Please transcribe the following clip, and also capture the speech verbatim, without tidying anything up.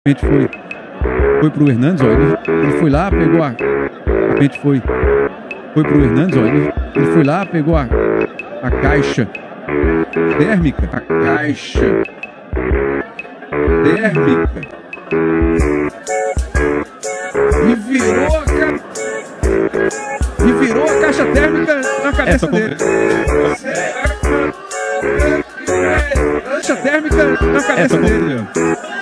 A gente foi, foi pro Hernandes, ó, ele, ele foi lá, pegou a... A gente foi, foi pro Hernandes, ó, ele, ele foi lá, pegou a, a caixa térmica, a caixa térmica e virou a, ca... e virou a caixa térmica na cabeça dele. Caixa térmica na cabeça dele, ó.